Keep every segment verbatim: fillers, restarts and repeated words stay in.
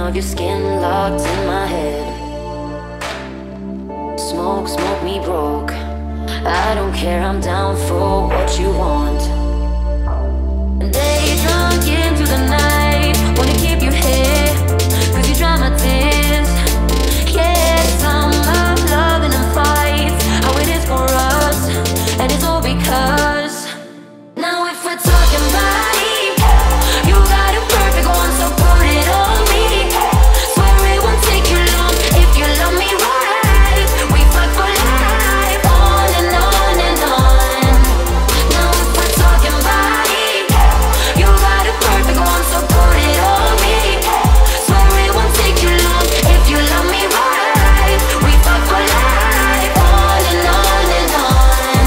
of your skin locked in my head. Smoke, smoke me broke. I don't care, I'm down for what you want. Day drunk into the night, wanna keep you here, cause you dry my tears. Yeah, summer, loving and fights, how it is for us, and it's all because now if we're talking body, you got a perfect one, so put it on me. Swear it won't take you long if you love me right. We fight for life, on and on and on. Now if we're talking body, you got a perfect one, so put it on me. Swear it won't take you long if you love me right. We fight for life, on and on and on.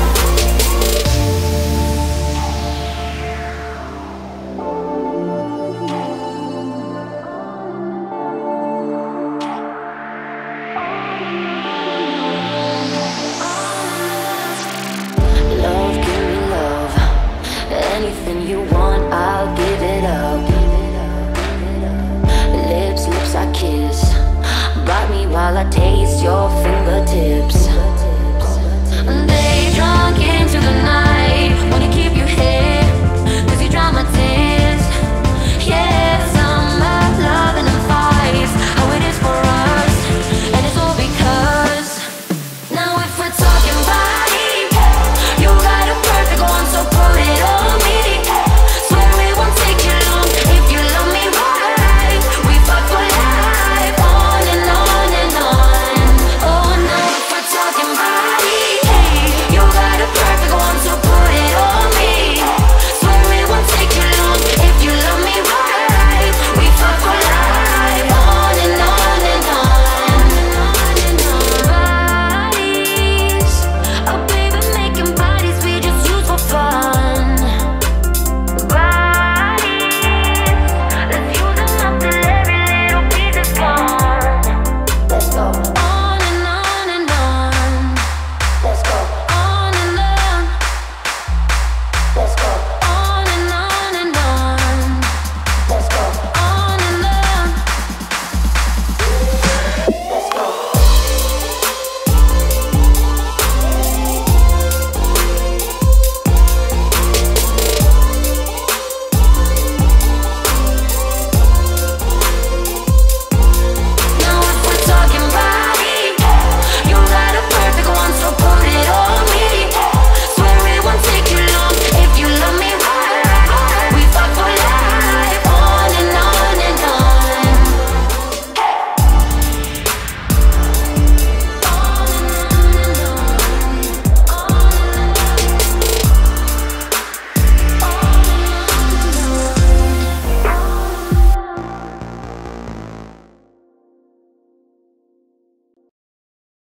Love, give me love. Anything you want, I'll give it up. Lips, lips I kiss. Bite me while I taste your fingertips.